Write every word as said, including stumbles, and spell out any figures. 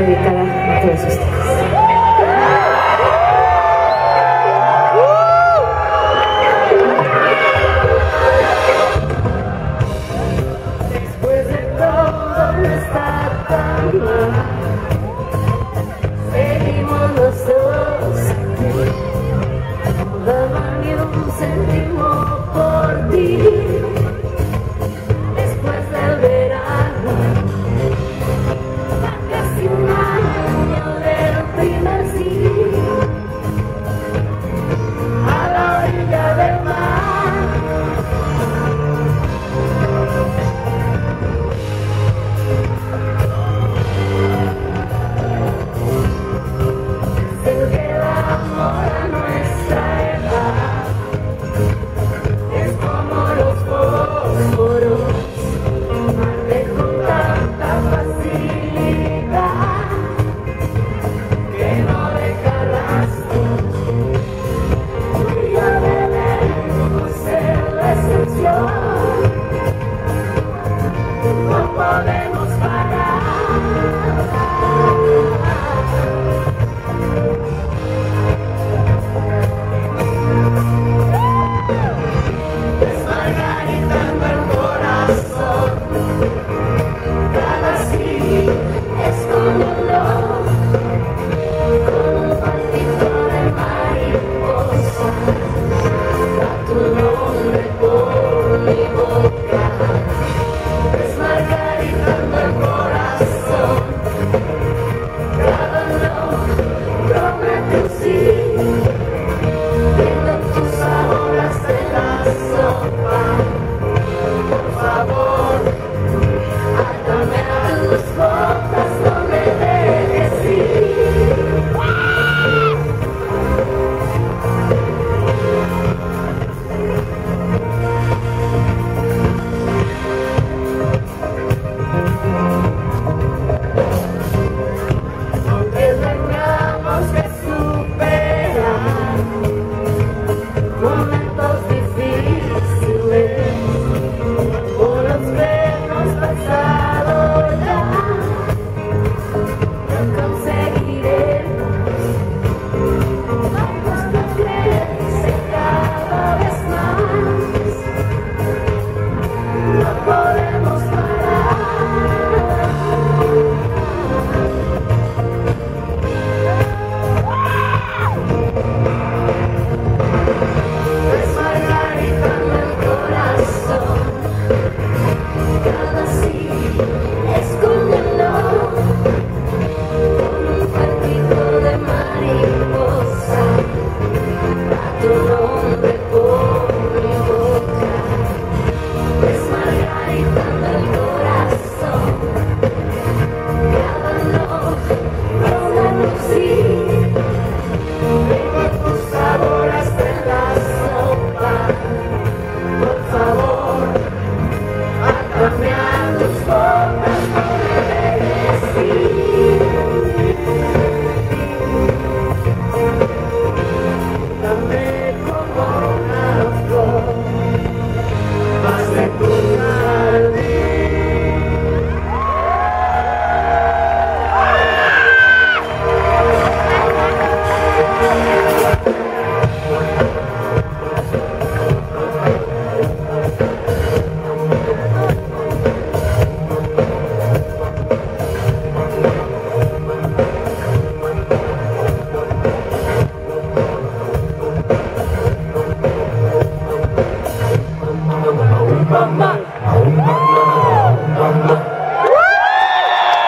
dedicada a todos ustedes. Después de todo no está tan mal, seguimos los dos aquí. Toda mañana sentimos por ti. Después del verano, casi un año del primer sí, a la orilla del mar. Se queda amor a nuestra edad, es como los fósforos, arde con tanta facilidad que no deja rastros. Tú y yo debemos ser la excepción, no podemos parar. Desmargaritando el corazón, cada sí es como no, con un palpito de mariposa, da tu nombre por mi boca. Desmargaritando el corazón, cada no promete un sí. Viendo tu sabor hasta en la sopa, por favor, átame a tus botas, no me dejes ir. Aunque tengamos que superar momentos difíciles, por los que hemos pasado ya, lo conseguiremos. Nuestro crece cada vez más, no podemos parar. Desmargaritando el corazón, cada sí es como no, con un palpito de mariposa, da tu nombre por mi boca. Desmargaritando el corazón, cada no, cada no sí. Vengo tu sabor hasta en la sopa, por favor, átame a tus botas, no me dejes ir. Dame como una flor, más de tu jardín. Mamá.